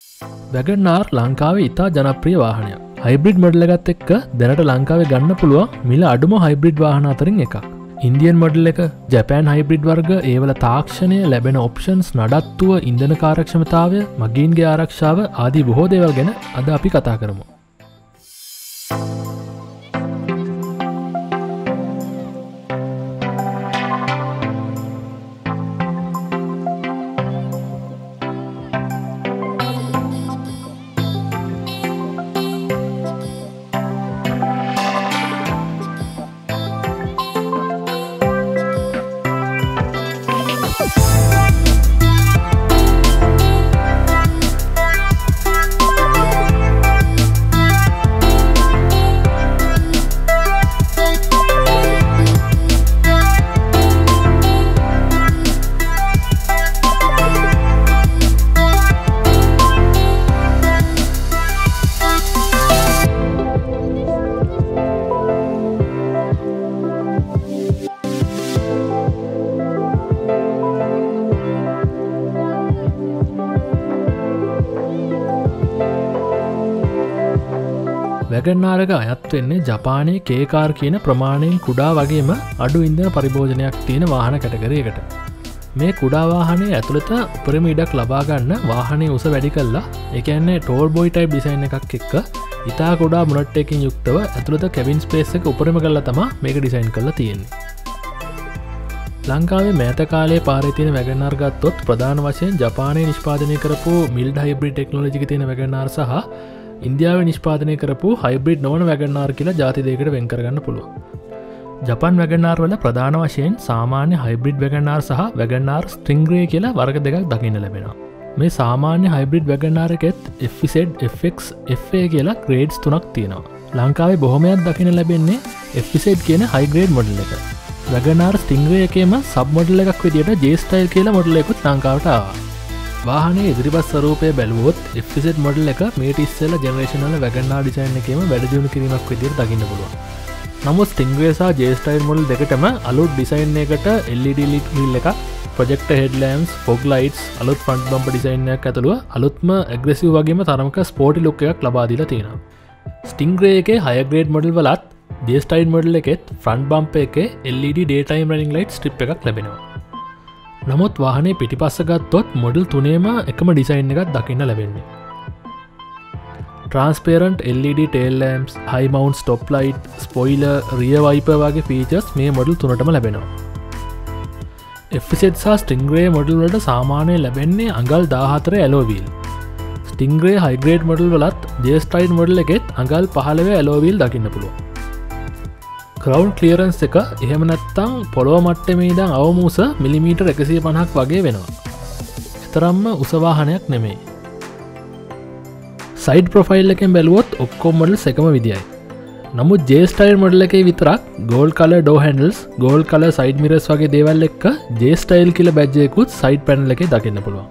WagonR ලංකාවේ ඉතා ජනප්‍රිය වාහනයක්. හයිබ්‍රිඩ් මොඩල් එකත් එක්ක දැනට ලංකාවේ ගන්න පුළුවන් මිල අඩුම හයිබ්‍රිඩ් වාහන අතරින් එකක්. ඉන්දියන් මොඩල් එක, ජපාන් හයිබ්‍රිඩ් වර්ග, ඒවල තාක්ෂණය, ලැබෙන ඔප්ෂන්ස්, නඩත්තුව, ඉන්ධන කාර්යක්ෂමතාවය, මගීන්ගේ ආරක්ෂාව ආදී බොහෝ දේවල් ගැන අද අපි කතා කරමු. WagonR එක අයත් වෙන්නේ ජපානයේ K-car කියන ප්‍රමාණයෙන් කුඩා වගේම අඩු ඉන්ධන පරිභෝජනයක් තියෙන වාහන කැටගරි එකට. මේ කුඩා වාහනේ ඇතුළත උපරිම ඉඩක් ලබා ගන්න වාහනේ උස වැඩි කළා. ඒ කියන්නේ ටෝල් බොයි ටයිප් ඩිසයින් එකක් එක්ක ඉතා කුඩා මොනට් එකකින් යුක්තව ඇතුළත කැබින් ස්පේස් එක උපරිම කරලා තමයි මේක ඩිසයින් කරලා තියෙන්නේ. ලංකාවේ මෑත කාලයේ පාරේ තියෙන WagonR ගත්තොත් ප්‍රධාන වශයෙන් ජපානයේ නිෂ්පාදනය කරපු මිල්ඩ් හයිබ්‍රිඩ් ටෙක්නොලොජි එක තියෙන WagonR සහ ඉන්දියාවේ නිෂ්පාදනය කරපු හයිබ්‍රිඩ් නොවන WagonR කියලා ජාති දෙකකට වෙන් කරගන්න පුළුවන්. ජපාන් WagonR වල ප්‍රධාන වශයෙන් සාමාන්‍ය හයිබ්‍රිඩ් WagonR සහ WagonR Stingray කියලා වර්ග දෙකක් දකින්න ලැබෙනවා. මේ සාමාන්‍ය හයිබ්‍රිඩ් WagonR එකෙත් FZ, FX, FA කියලා ග්‍රේඩ්ස් 3ක් තියෙනවා. ලංකාවේ බොහොමයක් දකින්න ලැබෙන්නේ FZ කියන හයි ග්‍රේඩ් මොඩල් එක. WagonR Stingray එකේම සබ් මොඩල් එකක් විදියට J Style කියලා මොඩල් එකකුත් ලංකාවට ආවා. වාහනේ ඉදිරිපස් ස්වරූපය බැලුවොත් FZ මොඩල් එක මේට ඉස්සෙල්ලා ජෙනරේෂන් වල WagonR ඩිසයින් එකේම වැඩ දියුණු කිරීමක් විදියට දකින්න පුළුවන්. නමුත් Stingray සහ J Style මොඩල් දෙකටම අලුත් ඩිසයින් එකකට LED lit wheel එකක්, projector headlamps, fog lights, අලුත් front bumper ඩිසයින් එකක් ඇතුළුව අලුත්ම aggressive වගේම තරමක sporty look එකක් ලබා දීලා තියෙනවා. Stingray එකේ higher grade මොඩල් වලත් J Style මොඩල් එකෙත් front bumper එකේ LED daytime running light strip එකක් ලැබෙනවා. නමුත් වාහනේ පිටිපස්ස ගත්තොත් මොඩල් 3ේම එකම ඩිසයින් එකක් දකින්න ලැබෙන්නේ. Transparent LED tail lamps, high mount stop light, spoiler, rear wiper වගේ features මේ මොඩල් 3ටම ලැබෙනවා. FZ සහ Stingray මොඩල් වලට සාමාන්‍යයෙන් ලැබෙන්නේ අඟල් 14 alloy wheel. Stingray high grade model වලත් J Style මොඩල් එකෙත් අඟල් 15 alloy wheel දකින්න පුළුවන්. ground clearance එක එහෙම නැත්තම් පොළොව මට්ටමේ ඉඳන් අවම උස මිලිමීටර් 150ක් වගේ වෙනවා. තරම්ම උස වාහනයක් නෙමෙයි. සයිඩ් ප්‍රොෆයිල් එකෙන් බැලුවොත් ඔක්කොම මොඩල්ස් එකම විදියයි. නමුත් J Style මොඩල් එකේ විතරක් gold color door handles, gold color side mirrors වගේ දේවල් එක්ක J Style කියලා බැජ් එකකුත් සයිඩ් පැනල් එකේ දකින්න පුළුවන්.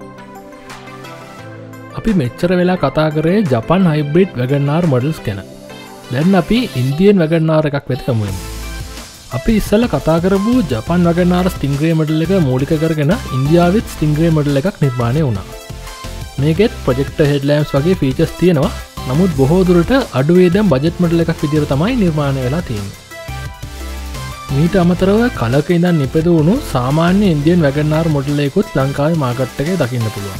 අපි මෙච්චර වෙලා කතා කරේ ජපාන් හයිබ්‍රිඩ් WagonR මොඩල්ස් ගැන. දැන් අපි ඉන්දියන් WagonR එකක් වෙත යමු. අපි ඉස්සෙල්ලා කතා කරපු ජපාන් WagonR Stingray මොඩල් එක මූලික කරගෙන ඉන්දියාවෙත් Stingray මොඩල් එකක් නිර්මාණය වුණා. මේකෙත් projector headlamps වගේ features තියෙනවා. නමුත් බොහෝ දුරට අඩු වේදම් බජට් මොඩල් එකක් විදිහට තමයි නිර්මාණය වෙලා තියෙන්නේ. මීට අමතරව කලක ඉඳන් නිපදවුණු සාමාන්‍ය ඉන්දියන් WagonR මොඩල් එකකුත් ලංකාවේ මාකට් එකේ දකින්න පුළුවන්.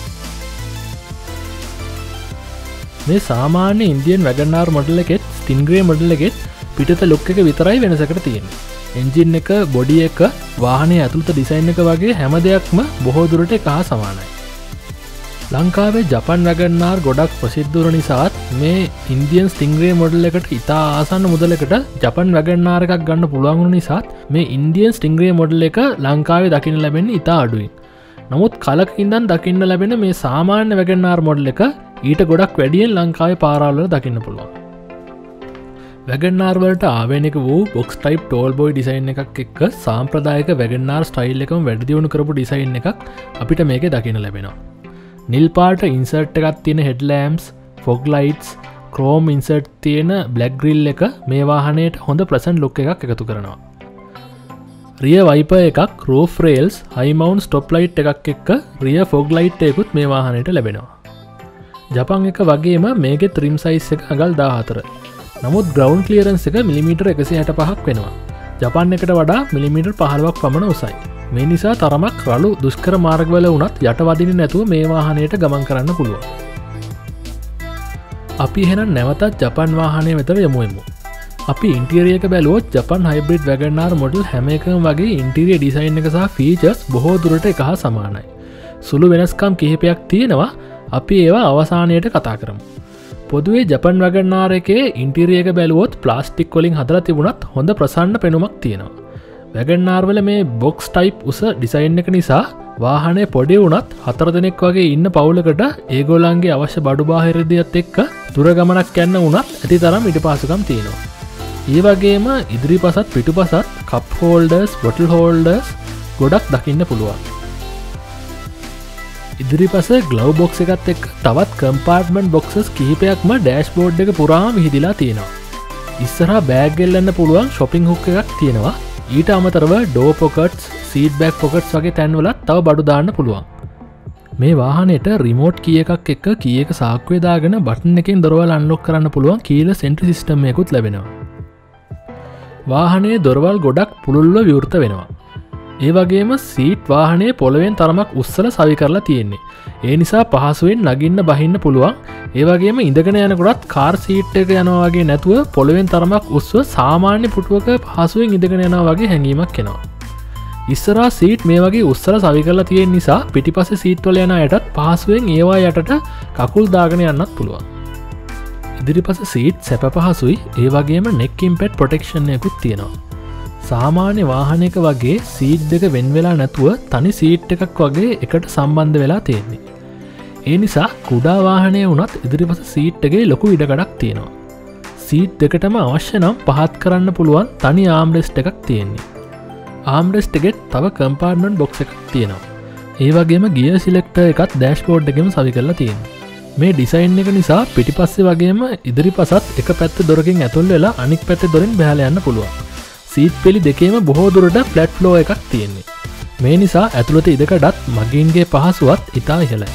මේ සාමාන්‍ය ඉන්දියන් WagonR මොඩල් එකෙත් Stingray මොඩල් එකෙත් පිටත ලුක් එක විතරයි වෙනසකට තියෙන්නේ. එන්ජින් එක, බොඩි එක, වාහනේ ඇතුළත ඩිසයින් එක වගේ හැම දෙයක්ම බොහෝ දුරට එක හා සමානයි. ලංකාවේ ජපාන් WagonR ගොඩක් ප්‍රසිද්ධ වුණ නිසාත් මේ ඉන්දියන් Stingray මොඩල් එකට ඉතා ආසන්න මුදලකට ජපාන් WagonR එකක් ගන්න පුළුවන් වුණ නිසාත් මේ ඉන්දියන් Stingray මොඩල් එක ලංකාවේ දකින්න ලැබෙන්නේ ඉතා අඩුයි. නමුත් කලක ඉඳන් දකින්න ලැබෙන මේ සාමාන්‍ය WagonR මොඩල් එක ඊට ගොඩක් වැඩියෙන් ලංකාවේ පාරවල් වල දකින්න පුළුවන්. WagonR වලට ආවේනික වූ box type tall boy design එකක් එක්ක සාම්ප්‍රදායික WagonR ස්ටයිල් එකම වැඩි දියුණු කරපු ඩිසයින් එකක් අපිට මේකේ දකින්න ලැබෙනවා. නිල් පාට ඉන්සර්ට් එකක් තියෙන headlamps, fog lights, chrome insert තියෙන black grill එක මේ වාහනයට හොඳ pleasant look එකක් එකතු කරනවා. rear wiper එකක්, roof rails, high mount stop light එකක් එක්ක rear fog light එකකුත් මේ වාහනයට ලැබෙනවා. ජපන් එක වගේම මේකේ ත්‍රිම් සයිස් එක අඟල් 14. නමුත් ග්‍රවුන්ඩ් ක්ලියරන්ස් එක මිලිමීටර් 165ක් වෙනවා. ජපාන් එකට වඩා මිලිමීටර් 15ක් පමණ උසයි. මේ නිසා තරමක් රළු දුෂ්කර මාර්ගවල වුණත් යට වදින්නේ නැතුව මේ වාහනයට ගමන් කරන්න පුළුවන්. අපි එහෙනම් නැවතත් ජපන් වාහනය වෙත යමු. අපි ඉන්ටීරියර් එක බැලුවොත් ජපන් හයිබ්‍රිඩ් වැගන් ආර් මොඩල් හැම එකම වගේ ඉන්ටීරියර් ඩිසයින් එක සහ ෆීචර්ස් බොහෝ දුරට එක හා සමානයි. සුළු වෙනස්කම් කිහිපයක් තියෙනවා. අපි ඒවා අවසානයට කතා කරමු. පොදුවේ ජපන් වැගන් ආර් එකේ ඉන්ටීරියර් එක බැලුවොත් ප්ලාස්ටික් වලින් හදලා තිබුණත් හොඳ ප්‍රසන්න පෙනුමක් තියෙනවා. වැගන් ආර් වල මේ බොක්ස් ටයිප් උස ඩිසයින් එක නිසා වාහනේ පොඩි වුණත් 4 දෙනෙක් වගේ ඉන්න පවුලකට ඒගොල්ලන්ගේ අවශ්‍ය බඩු බාහිරදියත් එක්ක දුර ගමනක් යන්න වුණත් ඇති තරම් ඉඩපාසුකම් තියෙනවා. ඒ වගේම ඉදිරිපසත් පිටුපසත් කප් හෝල්ඩර්ස්, බොටල් හෝල්ඩර්ස් ගොඩක් දකින්න පුළුවන්. ඉදිරිපස ග්ලව් බොක්ස් එකත් එක්ක තවත් කම්පාර්ට්මන්ට් බොක්සස් කිහිපයක්ම ඩෑෂ්බෝඩ් එක පුරාම විහිදිලා තියෙනවා. ඉස්සරහා බෑග් එල්ලන්න පුළුවන් ෂොපින් හුක් එකක් තියෙනවා. ඊට අමතරව door pockets, seat back pockets වගේ තැන්වලත් තව බඩු දාන්න පුළුවන්. මේ වාහනයට රිමෝට් කී එකක් එක්ක කී එක සාක්කුවේ දාගෙන බටන් එකෙන් දොරවල් අන්ලොක් කරන්න පුළුවන් කීලස් එන්ට්‍රි සිස්ටම් එකකුත් ලැබෙනවා. වාහනේ දොරවල් ගොඩක් පුළුල්ව විවෘත වෙනවා. ඒ වගේම සීට් වාහනේ පොළවෙන් තරමක් උස්සල සවි කරලා තියෙන්නේ. ඒ නිසා පහසුවෙන් නගින්න බහින්න පුළුවන්. ඒ වගේම ඉඳගෙන යනකොටත් කාර් සීට් එක යනවා වගේ නැතුව පොළවෙන් තරමක් උස්ව සාමාන්‍ය පුටුවක පහසුවෙන් ඉඳගෙන යනවා වගේ හැඟීමක් එනවා. ඉස්සරහා සීට් මේ වගේ උස්සල සවි කරලා තියෙන නිසා පිටිපස්සේ සීට් වල යන අයටත් පහසුවෙන් ඒවා යටට කකුල් දාගෙන යන්නත් පුළුවන්. ඉදිරිපස සීට් සැප පහසුයි. ඒ වගේම නෙක් ඉම්පැක්ට් ප්‍රොටෙක්ෂන් එකකුත් තියෙනවා. සාමාන්‍ය වාහනයක වගේ සීට් දෙක වෙන් වෙලා නැතුව තනි සීට් එකක් වගේ එකට සම්බන්ධ වෙලා තියෙන්නේ. ඒ නිසා කුඩා වාහනය වුණත් ඉදිරිපස සීට් එකේ ලොකු ඉඩකඩක් තියෙනවා. සීට් දෙකටම අවශ්‍ය නම් පහත් කරන්න පුළුවන් තනි ආම්රෙස්ට් එකක් තියෙන්නේ. ආම්රෙස්ට් එකෙත් තව කම්පාර්ට්මන්ට් බොක්ස් එකක් තියෙනවා. ඒ වගේම ගියර් සිලෙක්ටර් එකත් ඩෑෂ්බෝඩ් එකෙම සවි කරලා තියෙනවා. මේ ඩිසයින් එක නිසා පිටිපස්සේ වගේම ඉදිරිපසත් එක පැත්තේ දොරකින් ඇතුල් වෙලා අනික් පැත්තේ දොරෙන් බහලා යන්න පුළුවන්. සීට් පෙළි දෙකේම බොහෝ දුරට ෆ්ලැට් ෆ්ලෝ එකක් තියෙන්නේ. මේ නිසා ඇතුළත ඉඩකඩත් මගින්ගේ පහසුවත් ඉතා ඉහළයි.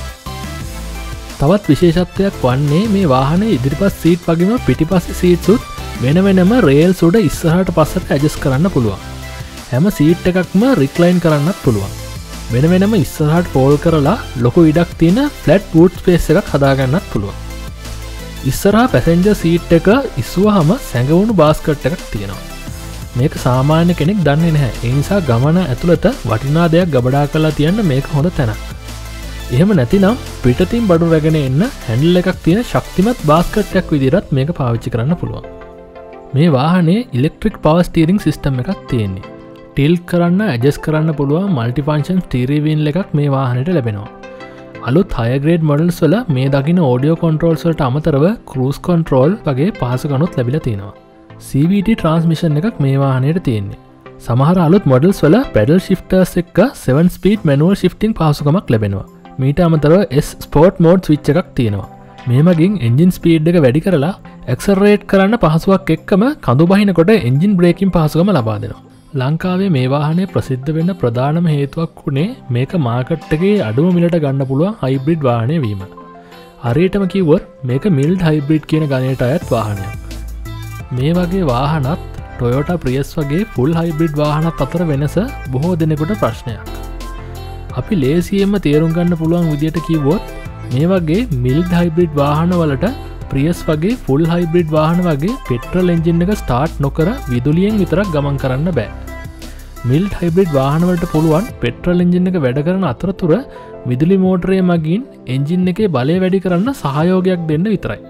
තවත් විශේෂත්වයක් වන්නේ මේ වාහනේ ඉදිරිපස් සීට් වගේම පිටිපස්සේ සීට්සුත් වෙන වෙනම රේල්ස් උඩ ඉස්සරහට පස්සට ඇඩ්ජස්ට් කරන්න පුළුවන්. හැම සීට් එකක්ම රික්ලයින් කරන්නත් පුළුවන්. වෙන වෙනම ඉස්සරහට ෆෝල් කරලා ලොකු ඉඩක් තියෙන ෆ්ලැට් බූට් ස්පේස් එකක් හදාගන්නත් පුළුවන්. ඉස්සරහා පැසෙන්ජර් සීට් එක ඉස්සුවහම සැඟවුණු බාස්කට් එකක් තියෙනවා. මේක සාමාන්‍ය කෙනෙක් දන්නේ නැහැ. ඒ නිසා ගමන ඇතුළත වටිනා දෙයක් ගබඩා කරලා තියන්න මේක හොඳ තැනක්. එහෙම නැතිනම් පිටතින් බඩු රැගෙන එන්න හැන්ඩල් එකක් තියෙන ශක්තිමත් බාස්කට් එකක් විදිහට මේක පාවිච්චි කරන්න පුළුවන්. මේ වාහනේ ඉලෙක්ට්‍රික් පවර් ස්ටීරිං සිස්ටම් එකක් තියෙන්නේ. ටිල්ට් කරන්න, ඇඩ්ජස්ට් කරන්න පුළුවන් মালටි ෆන්ක්ෂන් ස්ටීරියෝ වීල් එකක් මේ වාහනේට ලැබෙනවා. අලුත් හයර් ග්‍රේඩ් මොඩල්ස් වල මේ දකින්න ඔඩියෝ කන්ට්‍රෝල්ස් වලට අමතරව ක්‍රූස් කන්ට්‍රෝල් වගේ පහසුකම්ත් ලැබිලා තියෙනවා. CVT ට්‍රාන්ස්මිෂන් එකක් මේ වාහනයට තියෙන්නේ. සමහර අලුත් මොඩල්ස් වල පැඩල් ශිෆ්ටර්ස් එක්ක 7 ස්පීඩ් මැනුවල් ශිෆ්ටිං පහසුකමක් ලැබෙනවා. මීට අමතරව S ස්පෝර්ට් මෝඩ් ස්විච් එකක් තියෙනවා. මේ මගින් එන්ජින් ස්පීඩ් එක වැඩි කරලා ඇක්සලරේට් කරන්න පහසුවක් එක්කම කඳු බහිනකොට එන්ජින් බ්‍රේකින් පහසුකම ලබා දෙනවා. ලංකාවේ මේ වාහනේ ප්‍රසිද්ධ වෙන්න ප්‍රධානම හේතුවක් වුණේ මේක මාකට් එකේ අඩුම මිලට ගන්න පුළුවන් හයිබ්‍රිඩ් වාහනය වීම. හරියටම කිව්වොත් මේක මිල්ඩ් හයිබ්‍රිඩ් කියන ගණයට අයත් වාහනයක්. මේ වගේ වාහනත් ටොයෝටා ප්‍රියස් වගේ ෆුල් හයිබ්‍රිඩ් වාහනත් අතර වෙනස බොහෝ දෙනෙකුට ප්‍රශ්නයක්. අපි ලේසියෙන්ම තේරුම් ගන්න පුළුවන් විදියට කිව්වොත් මේ වගේ මිල්ඩ් හයිබ්‍රිඩ් වාහන වලට ප්‍රියස් වගේ ෆුල් හයිබ්‍රිඩ් වාහන වගේ පෙට්‍රල් එන්ජින් එක ස්ටාර්ට් නොකර විදුලියෙන් විතරක් ගමන් කරන්න බෑ. මිල්ඩ් හයිබ්‍රිඩ් වාහන වලට පුළුවන් පෙට්‍රල් එන්ජින් එක වැඩ කරන අතරතුර විදුලි මෝටරය මගින් එන්ජින් එකේ බලය වැඩි කරන්න සහයෝගයක් දෙන්න විතරයි.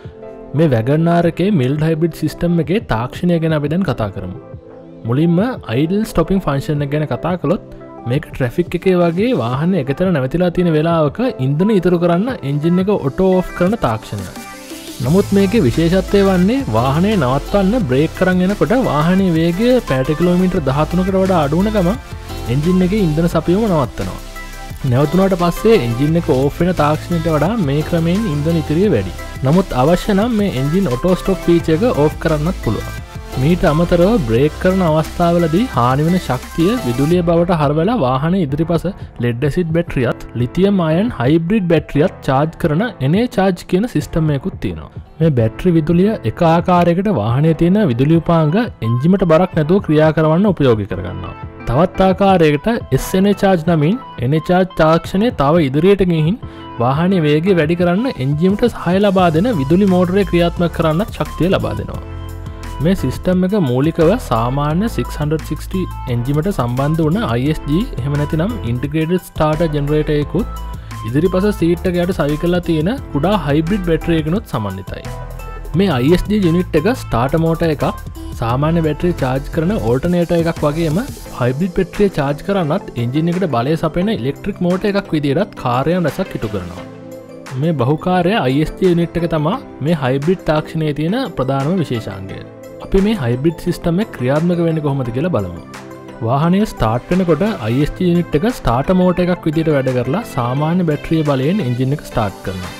මේ වැගන් ආර් එකේ මිල්ඩ් හයිබ්‍රිඩ් සිස්ටම් එකේ තාක්ෂණය ගැන අපි දැන් කතා කරමු. මුලින්ම අයිඩල් ස්ටොපින් ෆන්ක්ෂන් එක ගැන කතා කළොත් මේක ට්‍රැෆික් එකේ වගේ වාහනේ එකතැන නැවතිලා තියෙන වෙලාවක ඉන්ධන ඉතුරු කරන්න එන්ජින් එක ඔටෝ ඔෆ් කරන තාක්ෂණයක්. නමුත් මේකේ විශේෂත්වය වන්නේ වාහනේ නවත්වන්න බ්‍රේක් කරන් යනකොට වාහනේ වේගය පැයට කිලෝමීටර් 13කට වඩා අඩු වුණ ගමන් එන්ජින් එකේ ඉන්ධන සපයුම නවත්තනවා. නැවතුනාට පස්සේ එන්ජින් එක ඕෆ් වෙන තාක්ෂණයට වඩා මේ ක්‍රමයෙන් ඉන්ධන ඉතිරිය වැඩි. නමුත් අවශ්‍ය නම් මේ එන්ජින් ඔටෝ ස්ටොප් ෆීචර් එක ඕෆ් කරන්නත් පුළුවන්. මීට අමතරව බ්‍රේක් කරන අවස්ථාවලදී හානිවන ශක්තිය විදුලිය බවට හරවලා වාහන ඉදිරිපස ලෙඩ් ඇසිඩ් බැටරියත් ලිතියම් අයන් හයිබ්‍රිඩ් බැටරියත් චාර්ජ් කරන එනේ චාර්ජ් කියන සිස්ටම් එකකුත් තියෙනවා. මේ බැටරි විදුලිය එක ආකාරයකට වාහනයේ තියෙන විදුලි උපාංග එන්ජිමට බරක් නැතුව ක්‍රියා කරවන්න උපයෝගී කරගන්නවා. තවත් ආකාරයකට SNA charge නමින් NA charge තාක්ෂණය තව ඉදිරියට ගිහින් වාහනේ වේගය වැඩි කරන්න එන්ජිමට සහාය ලබා දෙන විදුලි මෝටරය ක්‍රියාත්මක කරන්න ශක්තිය ලබා දෙනවා. මේ සිස්ටම් එක මූලිකව සාමාන්‍ය 660 එන්ජිමට සම්බන්ධ වුණ ISG එහෙම නැතිනම් ඉන්ටිග්‍රේටඩ් ස්ටාර්ටර් ජෙනරේටර් එකකුත් ඉදිරිපස සීට් එකකට සවි කරලා තියෙන කුඩා හයිබ්‍රිඩ් බැටරි එකනොත් සමන්විතයි. මේ ISG යුනිට් එක ස්ටාර්ටර් මෝටර් එකක් සාමාන්‍ය බැටරිය charge කරන ඕල්ටර්නේටර් එකක් වගේම හයිබ්‍රිඩ් බැටරිය charge කරන්නත් එන්ජින් එකට බලය සපයන ඉලෙක්ට්‍රික් මෝටර් එකක් විදිහට කාර්යයන් රැසක් ඉටු කරනවා. මේ බහුකාර්ය ISG යුනිට් එක තමයි මේ හයිබ්‍රිඩ් තාක්ෂණයේ තියෙන ප්‍රධානම විශේෂාංගය. අපි මේ හයිබ්‍රිඩ් සිස්ටම් එක ක්‍රියාත්මක වෙන්නේ කොහොමද කියලා බලමු. වාහනය ස්ටාර්ට් වෙනකොට ISG යුනිට් එක ස්ටාර්ටර් මෝටර් එකක් විදිහට වැඩ කරලා සාමාන්‍ය බැටරිය බලයෙන් එන්ජින් එක ස්ටාර්ට් කරනවා.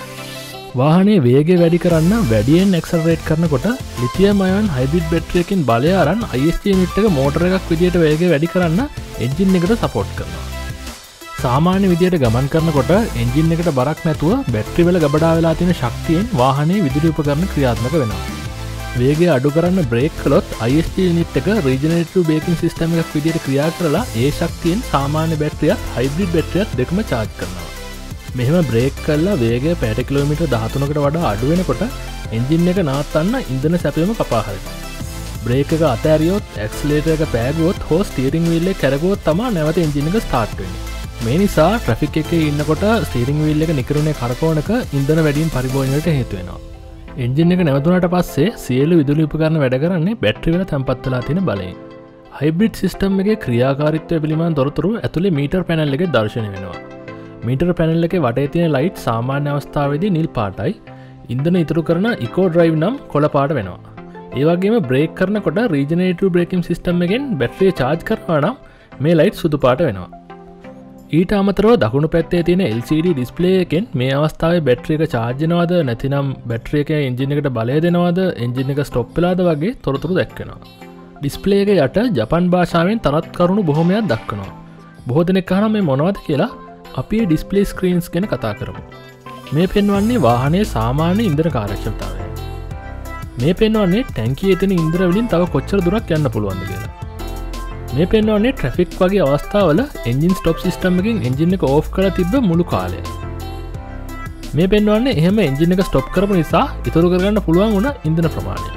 වාහනේ වේගය වැඩි කරන්න වැඩියෙන් ඇක්සලරේට් කරනකොට ලිතියම් අයන් හයිබ්‍රිඩ් බැටරි එකකින් බලය අරන් ISG යුනිට් එක මෝටර එකක් විදිහට වේගය වැඩි කරන්න එන්ජින් එකට සපෝට් කරනවා. සාමාන්‍ය විදිහට ගමන් කරනකොට එන්ජින් එකට බරක් නැතුව බැටරි වල ගබඩා වෙලා තියෙන ශක්තියෙන් වාහනේ විදුලි උපකරණ ක්‍රියාත්මක වෙනවා. වේගය අඩු කරන්න බ්‍රේක් කළොත් ISG යුනිට් එක රීජනරේටිව් බ්‍රේකින් සිස්ටම් එකක් විදිහට ක්‍රියා කරලා ඒ ශක්තියෙන් සාමාන්‍ය බැටරියත් හයිබ්‍රිඩ් බැටරියත් දෙකම charge කරනවා. මෙහෙම බ්‍රේක් කල්ලා වේගය පැයට කිලෝමීටර් 13කට වඩා අඩු වෙනකොට එන්ජින් එක නවත්තන්න ඉන්ධන සැපයීම කපා හරිනවා. බ්‍රේක් එක අතෑරියොත් ඇක්සලරේටර් එක පෑගුවොත් හෝ ස්ටීරින්ග් වීල් එක කැරගුවොත් තමයි නැවත එන්ජින් එක ස්ටාර්ට් වෙන්නේ. මේ නිසා ට්‍රැෆික් එකේ ඉන්නකොට ස්ටීරින්ග් වීල් එක නිකරුණේ කරකවනක ඉන්ධන වැඩියෙන් පරිභෝජනයට හේතු වෙනවා. එන්ජින් එක නැවතුනට පස්සේ සියලු විදුලි උපකරණ වැඩ කරන්නේ බැටරි වල තැන්පත් වෙලා තියෙන බලයෙන්. හයිබ්‍රිඩ් සිස්ටම් එකේ ක්‍රියාකාරීත්වය පිළිබඳ තොරතුරු ඇතුලේ මීටර් පැනල් එකේ දැర్శණය වෙනවා. මීටර් පැනල් එකේ වටේ තියෙන ලයිට් සාමාන්‍ය අවස්ථාවේදී නිල් පාටයි, ඉන්ධන ඉතුරු කරන ඉකෝ ඩ්‍රයිව් නම් කොළ පාට වෙනවා. ඒ වගේම බ්‍රේක් කරනකොට රීජනරේටිව් බ්‍රේකින් සිස්ටම් එකෙන් බැටරිය charge කරනවා නම් මේ ලයිට් සුදු පාට වෙනවා. ඊට අමතරව දකුණු පැත්තේ තියෙන LCD ඩිස්ප්ලේ එකෙන් මේ අවස්ථාවේ බැටරි එක charge වෙනවද නැතිනම් බැටරි එකේ එන්ජින් එකට බලය දෙනවද, එන්ජින් එක ස්ටොප් වෙලාද වගේ තොරතුරු දැක්වෙනවා. ඩිස්ප්ලේ එක යට ජපන් භාෂාවෙන් තරත් කරුණු බොහොමයක් දක්වනවා. බොහෝ දෙනෙක් අහනවා මේ මොනවද කියලා. අපි ඩිස්ප්ලේ ස්ක්‍රීන්ස් ගැන කතා කරමු. මේ පෙන්වන්නේ වාහනයේ සාමාන්‍ය ඉන්ධන කාර්යක්ෂමතාවය. මේ පෙන්වන්නේ ටැංකියේ තියෙන ඉන්ධන වලින් තව කොච්චර දුරක් යන්න පුළුවන්ද කියලා. මේ පෙන්වන්නේ ට්‍රැෆික් වගේ අවස්ථාවල එන්ජින් ස්ටොප් සිස්ටම් එකකින් එන්ජින් එක ඕෆ් කරලා තිබ්බ මුළු කාලය. මේ පෙන්වන්නේ එහෙම එන්ජින් එක ස්ටොප් කරපු නිසා ඉතුරු කරගන්න පුළුවන් වුණ ඉන්ධන ප්‍රමාණය.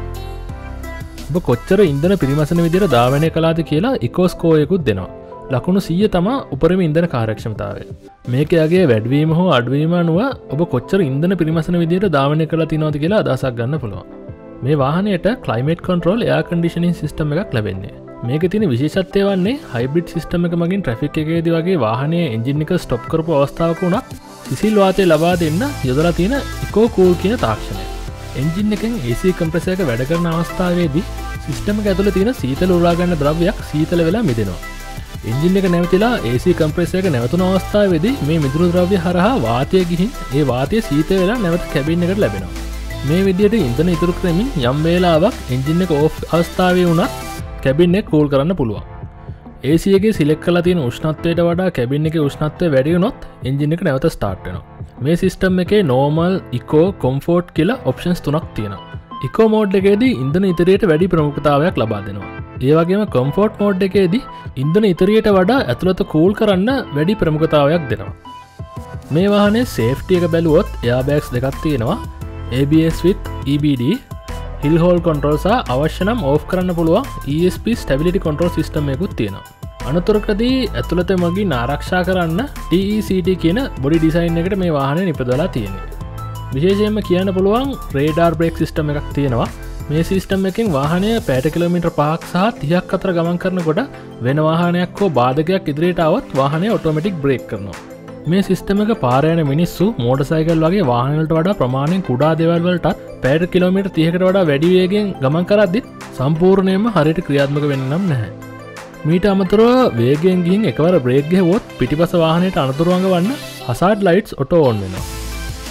ඔබ කොච්චර ඉන්ධන පිරිමසන විදිහට ධාවනය කළාද කියලා ඉකෝ ස්කෝර් එකකුත් දෙනවා. ලකුණු 100 තමයි උපරිම ඉන්ධන කාර්යක්ෂමතාවය. මේකේ වැඩිවීම හෝ අඩුවීම අනුව ඔබ කොච්චර ඉන්ධන පිරිමසන විදිහට ධාවනය කරලා තියෙනවද කියලා අදහසක් ගන්න පුළුවන්. මේ වාහනයට climate control air conditioning system එකක් ලැබෙන්නේ. මේකේ තියෙන විශේෂත්වය වන්නේ හයිබ්‍රිඩ් සිස්ටම් එක මගින් ට්‍රැෆික් එකේදී වගේ වාහනයේ එන්ජින් එක ස්ටොප් කරපු අවස්ථාවක වුණත් සිසිල් වාතය ලබා දෙන්න යොදලා තියෙන ඉකෝ කූල් කියන තාක්ෂණය. එන්ජින් එකෙන් AC කම්ප්‍රෙසර් එක වැඩ කරන අවස්ථාවේදී සිස්ටම් එක ඇතුළේ තියෙන සීතල උරා ගන්න ද්‍රව්‍යයක් සීතල වෙලා මිදෙනවා. එන්ජින් එක නැවතිලා AC කම්ප්‍රෙසර් එක නැවතුන අවස්ථාවේදී මේ මිදුණු ද්‍රව්‍ය හරහා වාතය ගිහින් ඒ වාතය සීතල වෙලා නැවත කැබින් එකට ලැබෙනවා. මේ විදිහට ඉන්ධන ඉතුරු කරමින් යම් වේලාවක් එන්ජින් එක ඕෆ් අවස්ථාවේ වුණත් කැබින් එක කූල් කරන්න පුළුවන්. AC එකේ සිලෙක්ට් කරලා තියෙන උෂ්ණත්වයට වඩා කැබින් එකේ උෂ්ණත්වය වැඩි වුණොත් එන්ජින් එක නැවත ස්ටාර්ට් වෙනවා. මේ සිස්ටම් එකේ normal, eco, comfort කියලා ඔප්ෂන්ස් තුනක් තියෙනවා. eco mode එකේදී ඉන්ධන ඉදිරියට වැඩි ප්‍රමුඛතාවයක් ලබා දෙනවා. ඒ වගේම comfort mode එකේදී ඉන්ධන ඉදිරියට වඩා ඇතුළත කූල් කරන්න වැඩි ප්‍රමුඛතාවයක් දෙනවා. මේ වාහනේ සේෆ්ටි එක බැලුවොත් airbags දෙකක් තියෙනවා. ABS with EBD, hill hold control සහ අවශ්‍ය නම් ඕෆ් කරන්න පුළුවන් ESP stability control system එකකුත් තියෙනවා. අනතුරකදී ඇතුළත මගින් ආරක්ෂා කරන්න TECT කියන බොඩි ඩිසයින් එකට මේ වාහනේ නිපදවලා තියෙනවා. විශේෂයෙන්ම කියන්න පුළුවන් රේඩාර් බ්‍රේක් සිස්ටම් එකක් තියෙනවා. මේ සිස්ටම් එකෙන් වාහනය පැයට කිලෝමීටර් 5ක් සහ 30ක් අතර ගමන් කරනකොට වෙන වාහනයක් හෝ බාධකයක් ඉදිරියට આવත් වාහනය ඔටෝමැටික් බ්‍රේක් කරනවා. මේ සිස්ටම් එක පාර යන මිනිස්සු මෝටර්සයිකල් වගේ වාහන වලට වඩා ප්‍රමාණයෙන් කුඩා දේවල් වලට පැයට කිලෝමීටර් 30කට වඩා වැඩි වේගයෙන් ගමන් කරද්දිත් සම්පූර්ණයෙන්ම හරියට ක්‍රියාත්මක වෙන්නේ නම් නැහැ. මීට අමතරව වේගයෙන් ගිහින් එකවර බ්‍රේක් ගැහුවොත් පිටිපස වාහනයට අනතුරු අඟවන්න හසාඩ් ලයිට්ස් ඔටෝ ඔන් වෙනවා.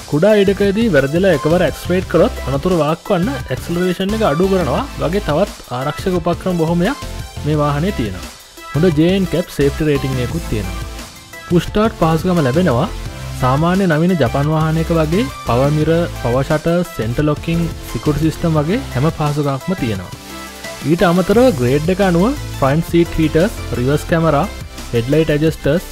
කුඩා ඉඩකදී වැරදිලා එකවර ඇක්ස්ලරේට් කරොත් අනතුරු වළක්වන්න ඇක්සලරේෂන් එක අඩු කරනවා වගේ තවත් ආරක්ෂක උපක්‍රම බොහොමයක් මේ වාහනේ තියෙනවා. හොඳ JNCAP safety rating එකකුත් තියෙනවා. push start පහසුකම ලැබෙනවා. සාමාන්‍ය නවීන ජපාන් වාහනයක වගේ power mirror, power shutters, center locking, security system වගේ හැම පහසුකමක්ම තියෙනවා. ඊට අමතරව ග්‍රේඩ් එක අනුව front seat heaters, reverse camera, headlight adjusters,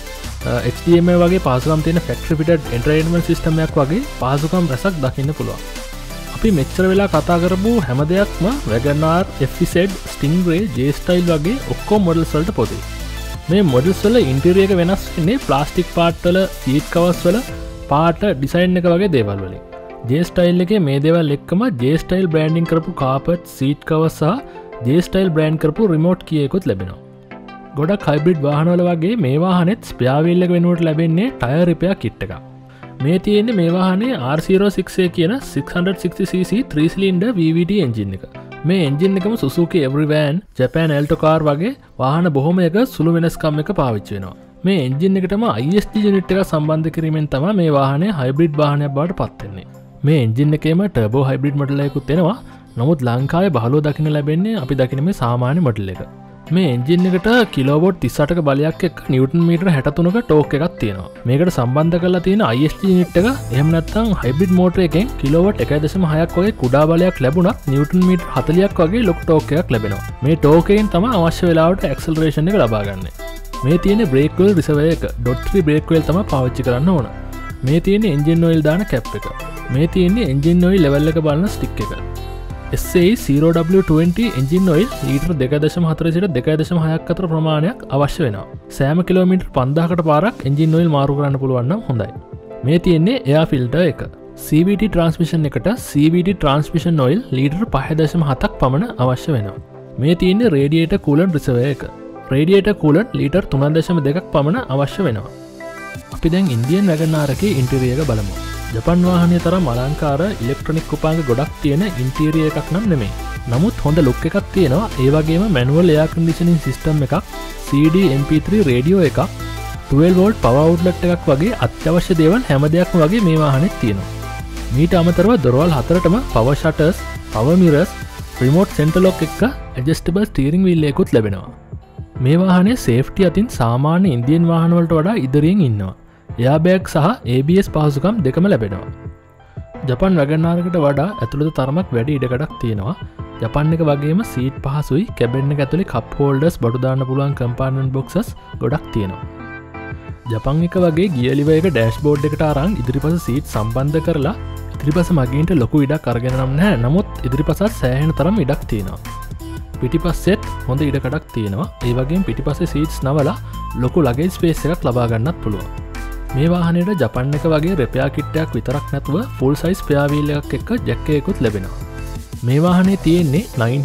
HDMI වගේ පහසුකම් තියෙන factory fitted entertainment system එකක් වගේ පහසුකම් රැසක් දකින්න පුළුවන්. අපි මෙච්චර වෙලා කතා කරපු හැම දෙයක්ම WagonR, FZ, Stingray, J-Style වගේ ඔක්කොම මොඩල්ස් වලට පොදුයි. මේ මොඩල්ස් වල ඉන්ටීරියර් එක වෙනස් වෙන්නේ ප්ලාස්ටික් පාර්ට් වල, සීට් කවර්ස් වල පාට ඩිසයින් එක වගේ දේවල් වලින්. J-Style එකේ මේ දේවල් එක්කම J-Style branding කරපු carpet, seat covers සහ J-Style brand කරපු remote key එකකුත් ලැබෙනවා. ගොඩක් හයිබ්‍රිඩ් වාහනවල වගේ මේ වාහනෙත් ස්පෙයා වීල් එක වෙනුවට ලැබෙන්නේ ටයර් රිපෙයාර් කිට් එකක්. මේ තියෙන්නේ මේ වාහනේ R06A කියන 660cc 3 cylinder VVT එන්ජින් එක. මේ එන්ජින් එකම Suzuki Everyvan, Japan Alto car වගේ වාහන බොහොමයක සුළු වෙනස්කම් එක පාවිච්චි වෙනවා. මේ එන්ජින් එකටම ISG යුනිට් එක සම්බන්ධ කිරීමෙන් තමයි මේ වාහනේ හයිබ්‍රිඩ් වාහනයක් බවට පත් වෙන්නේ. මේ එන්ජින් එකේම ටර්බෝ හයිබ්‍රිඩ් මොඩල් එකකුත් එනවා. නමුත් ලංකාවේ බහලව දකින්න ලැබෙන්නේ අපි දකින මේ සාමාන්‍ය මොඩල් එක. මේ එන්ජින් එකට කිලෝවොට් 38ක බලයක් එක්ක නිව්ටන් මීටර 63ක ටෝක් එකක් තියෙනවා. මේකට සම්බන්ධ කරලා තියෙන ISG යුනිට් එක එහෙම නැත්නම් හයිබ්‍රිඩ් මෝටර එකෙන් කිලෝවොට් 1.6ක් වගේ කුඩා බලයක් ලැබුණත් නිව්ටන් මීටර 40ක් වගේ ලොකු ටෝක් එකක් ලැබෙනවා. මේ ටෝක් එකෙන් තමයි අවශ්‍ය වෙලාවට ඇක්සලරේෂන් එක ලබා ගන්න. මේ තියෙන බ්‍රේක් වීල් රිසර්වර් එක .3 බ්‍රේක් වීල් තමයි පාවිච්චි කරන්න ඕන. මේ තියෙන එන්ජින් ඔයිල් දාන කැප් එක. මේ තියෙන්නේ එන්ජින් ඔයිල් ලෙවල් එක බලන ස්ටික් එක. SAE 0W20 engine oil litre 2.4 සිට 2.6ක් අතර ප්‍රමාණයක් අවශ්‍ය වෙනවා. සෑම කිලෝමීටර් 5000කට පාරක් එන්ජින් ඔයිල් මාරු කරන්න පුළුවන් නම් හොඳයි. මේ තියෙන්නේ එයා ෆිල්ටර් එක. CVT ට්‍රාන්ස්මිෂන් එකට CVT ට්‍රාන්ස්මිෂන් ඔයිල් ලීටර් 5.7ක් පමණ අවශ්‍ය වෙනවා. මේ තියෙන්නේ රේඩියේටර් කූලන්ට් රිසර්වර් එක. රේඩියේටර් කූලන්ට් ලීටර් 3.2ක් පමණ අවශ්‍ය වෙනවා. අපි දැන් ඉන්දියන් WagonR එකේ ඉන්ටීරියර් එක බලමු. ජපන් වාහනය තරම් අලංකාර ඉලෙක්ට්‍රොනික උපාංග ගොඩක් තියෙන ඉන්ටීරියර් එකක් නම් නෙමෙයි. නමුත් හොඳ ලුක් එකක් තියෙනවා. ඒ වගේම මැනුවල් එයාර් කන්ඩිෂනින් සිස්ටම් එකක්, CD MP3 රේඩියෝ එකක්, 12 වෝල්ට් පවර් අවුට්ලට් එකක් වගේ අත්‍යවශ්‍ය දේවල් හැම දෙයක්ම වගේ මේ වාහනේත් තියෙනවා. මීට අමතරව දොරවල් හතරටම power shutters, power mirrors, remote centre lock එක, ඇඩ්ජස්ටබල් ස්ටීරිං වීල් එකකුත් ලැබෙනවා. මේ වාහනේ සේෆ්ටි අතින් සාමාන්‍ය ඉන්දියන් වාහන වලට වඩා ඉදිරියෙන් ඉන්නවා. එයාබෑග් සහ ABS පහසුකම් දෙකම ලැබෙනවා. ජපන් WagonR එකට වඩා ඇතුළත තරමක් වැඩි ඉඩකඩක් තියෙනවා. ජපන් එක වගේම සීට් පහසුයි, කැබින් එක ඇතුලේ කප් හෝල්ඩර්ස් බඩු දාන්න පුළුවන් කම්පාර්ට්මන්ට් බොක්සස් ගොඩක් තියෙනවා. ජපන් එක වගේ ගියර් ලිවර් එක ඩෑෂ්බෝඩ් එකට අරන් ඉදිරිපස සීට් සම්බන්ධ කරලා ඉදිරිපස මගින්ට ලොකු ඉඩක් අරගෙන නම් නැහැ. නමුත් ඉදිරිපසත් සෑහෙන තරම් ඉඩක් තියෙනවා. පිටිපස්සෙත් හොඳ ඉඩකඩක් තියෙනවා. ඒ වගේම පිටිපස්සේ සීට්ස් නවලා ලොකු ලගේජ් ස්පේස් එකක් ලබා ගන්නත් පුළුවන්. මේ වාහනයට ජපන් එක වගේ රිපෙයාර් කිට් එකක් විතරක් නැතුව ෆුල් සයිස් ස්පෙයා වීල් එකක් එක්ක ජැක් එකකුත් ලැබෙනවා. මේ වාහනේ තියෙන්නේ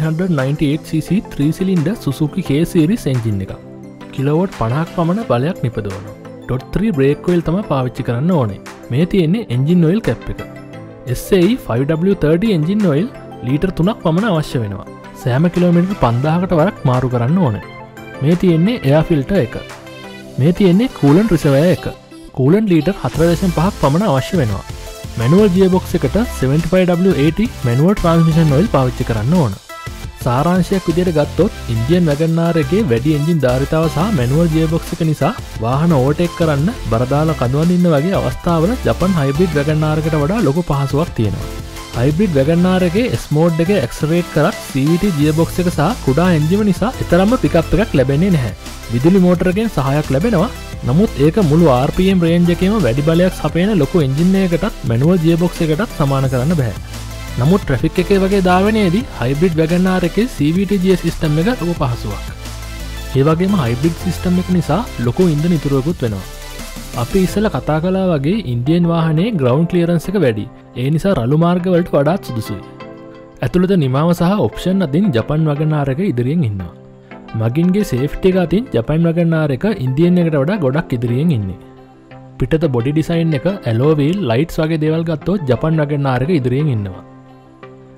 998cc 3 cylinder Suzuki K series engine එකක්. කිලෝවොට් 50ක් පමණ බලයක් නිපදවනවා. .3 බ්‍රේක් ඔයිල් තමයි පාවිච්චි කරන්න ඕනේ. මේ තියෙන්නේ එන්ජින් ඔයිල් කැප් එක. SAE 5W30 engine oil litre 3ක් පමණ අවශ්‍ය වෙනවා. සෑම කිලෝමීටර් 5000කට වරක් මාරු කරන්න ඕනේ. මේ තියෙන්නේ එයා ෆිල්ටර් එක. මේ තියෙන්නේ කූලන්ට් රිසර්වර් එක. කූලන්ට් ලීටර් 4.5ක් පමණ අවශ්‍ය වෙනවා. මැනුවල් ගියර්බොක්ස් එකට 75W80 මැනුවල් ට්‍රාන්ස්මිෂන් ඔයිල් පාවිච්චි කරන්න ඕන. සාරාංශයක් විදිහට ගත්තොත් ඉන්දියන් WagonR එකේ වැඩි එන්ජින් ධාරිතාව සහ මැනුවල් ගියර්බොක්ස් එක නිසා වාහන ඕවර්ටේක් කරන්න බර දාලා කඳවන්න වගේ අවස්ථාවල ජපන් හයිබ්‍රිඩ් WagonR එකට වඩා ලොකු පහසුවක් තියෙනවා. හයිබ්‍රිඩ් WagonR එකේ S mode එකේ ඇක්සලරේට් කරත් CVT ගියර්බොක්ස් එක සහ කුඩා එන්ජිම නිසා තරම්ම පිකප් එකක් ලැබෙන්නේ නැහැ. විදුලි මෝටරකින් සහායක් ලැබෙනවා. නමුත් ඒක මුළු RPM රේන්ජ් එකේම වැඩි බලයක් සපයන ලොකු එන්ජින් එකකටත් මැනුවල් ගියර්බොක්ස් එකකටත් සමාන කරන්න බෑ. නමුත් ට්‍රැෆික් එකේ වගේ ධාවනයේදී හයිබ්‍රිඩ් WagonR එකේ CVT GS සිස්ටම් එක ලොකු පහසුවක්. ඒ වගේම හයිබ්‍රිඩ් සිස්ටම් එක නිසා ලොකු ඉන්ධන ඉතුරුවකුත් වෙනවා. අපි ඉස්සෙල්ලා කතා කළා වගේ ඉන්දියන් වාහනේ ග්‍රවුන්ඩ් ක්ලියරන්ස් එක වැඩි. ඒ නිසා රළු මාර්ග වලට වඩාත් සුදුසුයි. ඇතුළත නිමාව සහ ඔප්ෂන් අතින් ජපන් WagonR එක ඉදිරියෙන් ඉන්නවා. මගින්ගේ සේෆ්ටි එක අතින් ජපන් WagonR එක ඉන්දියන් එකට වඩා ගොඩක් ඉදිරියෙන් ඉන්නේ. පිටත බොඩි ඩිසයින් එක, ඇලෝ වීල්, ලයිට්ස් වගේ දේවල් ගත්තොත් ජපන් WagonR එක ඉදිරියෙන් ඉන්නවා.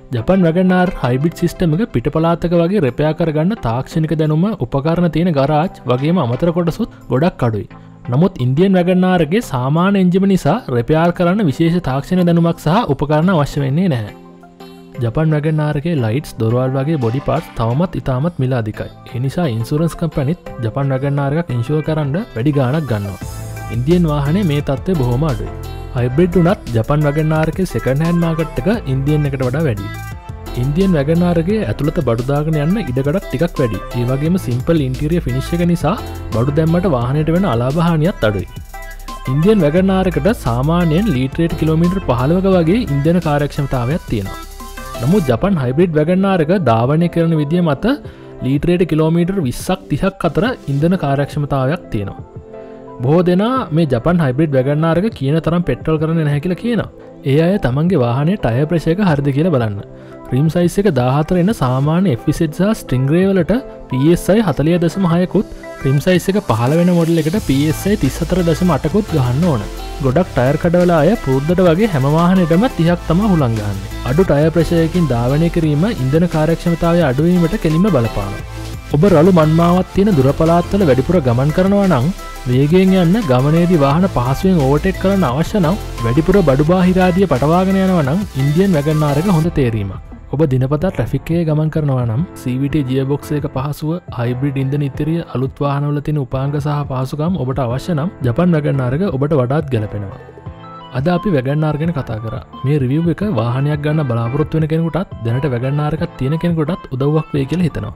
ජපන් වැගනාර් හයිබ්‍රිඩ් සිස්ටම් එක පිටපලාතක වගේ රිපෙයාර් කරගන්න තාක්ෂණික දැනුම උපකරණ තියෙන ගරාජ් වගේම අමතර කොටසුත් ගොඩක් අඩුයි. නමුත් ඉන්දියන් වැගනාර්ගේ සාමාන්‍ය එන්ජිම නිසා රිපෙයාර් කරන්න විශේෂ තාක්ෂණ දැනුමක් සහ උපකරණ අවශ්‍ය වෙන්නේ නැහැ. ජපන් වැගනාර්ගේ ලයිට්ස් දොරවල් වගේ බොඩි පාර්ට්ස් තවමත් ඉතාමත් මිල අධිකයි. ඒ නිසා ඉන්ෂුරන්ස් කම්පැනිත් ජපන් වැගනාර් එකක් ඉන්ෂුර් කරන්න වැඩි ගාණක් ගන්නවා. ඉන්දියන් වාහනේ මේ තත්ත්වය බොහොම අඩුයි. හයිබ්‍රිඩ් උනත් ජපන් වැගනාර් එකේ සෙකන්ඩ් හෑන්ඩ් මාකට් එක ඉන්දියන් එකට වඩා වැඩි. ඉන්දියන් වැගනාර්ගේ ඇතුළත බඩු දාගෙන යන්න ඉඩකඩක් ටිකක් වැඩි. ඒ වගේම සිම්පල් ඉන්ටීරියර් ෆිනිෂ් එක නිසා බඩු දැම්මට වාහනයට වෙන අලාභ හානියත් අඩුයි. ඉන්දියන් වැගනාර් එකට සාමාන්‍යයෙන් ලීටරයට කිලෝමීටර් 15ක වගේ ඉන්ධන කාර්යක්ෂමතාවයක් තියෙනවා. නමුත් ජපන් හයිබ්‍රිඩ් වැගනාර් එක ධාවනය කරන විදිය මත ලීටරයට කිලෝමීටර් 20ක් 30ක් අතර ඉන්ධන කාර්යක්ෂමතාවයක් තියෙනවා. බොහෝ දෙනා මේ ජපන් හයිබ්‍රිඩ් වැගනාර් එක කියන තරම් පෙට්‍රල් කරන්නේ නැහැ කියලා කියනවා. ඒ අය තමන්ගේ වාහනේ ටයර් ප්‍රෙෂර් එක හරිද කියලා බලන්න. රිම් සයිස් එක 14 එන සාමාන්‍ය FZ සහ ස්ට්‍රින්ග් රේ වලට PSI 40.6 කුත් රිම් සයිස් එක 15 වෙන මොඩල් එකට PSI 34.8 කුත් ගහන්න ඕන. ගොඩක් ටයර් කඩවල අය පුරුද්දට වගේ හැම වාහනයකටම 30ක් තමයි හුලං ගහන්නේ. අඩු ටයර් ප්‍රෙෂර් එකකින් ධාවනය කිරීම ඉන්ධන කාර්යක්ෂමතාවය අඩු වීමට කෙලින්ම බලපානවා. ඔබ රළු මන්මාවක් තියෙන දුර පළාත්වල වැඩිපුර ගමන් කරනවා නම් වේගයෙන් යන්න ගමනේදී වාහන පහසුවෙන් ඕවර්ටේක් කරන්න අවශ්‍ය නම් වැඩිපුර බඩු බාහිරාදිය පටවාගෙන යනවා නම් ඉන්දියන් වැගනාර් එක හොඳ තේරීමක්. ඔබ දිනපතා ට්‍රැෆික් එකේ ගමන් කරනවා නම් CVT ගියර්බොක්ස් එක පහසුව හයිබ්‍රිඩ් ඉන්ධන ඉතිරිය අලුත් වාහනවල තියෙන උපාංග සහ පහසුකම් ඔබට අවශ්‍ය නම් ජපන් වැගනාර් එක ඔබට වඩාත් ගැලපෙනවා. අද අපි වැගනාර් ගැන කතා කරා. මේ රිවිව් එක වාහනයක් ගන්න බලාපොරොත්තු වෙන කෙනෙකුටත් දැනට වැගනාර් එකක් තියෙන කෙනෙකුටත් උදව්වක් වෙයි කියලා හිතනවා.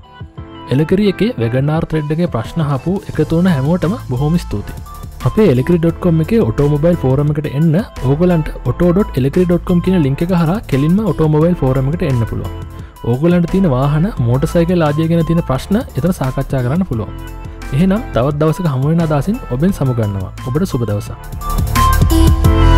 එලකිරි එකේ වැගනාර් ත්‍රෙඩ් එකේ ප්‍රශ්න අහපු එකතු වුණ හැමෝටම බොහොම ස්තුතියි. අපේ electric.com එකේ ඔටෝමොබයිල් ෆෝරම් එකට එන්න ඕගලන්ට auto.electric.com කියන ලින්ක් එක හරහා කෙලින්ම ඔටෝමොබයිල් ෆෝරම් එකට එන්න පුළුවන්. ඕගලන්ට තියෙන වාහන මෝටර්සයිකල් ආදිය ගැන තියෙන ප්‍රශ්න එතන සාකච්ඡා කරන්න පුළුවන්. එහෙනම් තවත් දවසක හමු වෙන අදහසින් ඔබෙන් සමුගන්නවා. ඔබට සුබ දවසක්.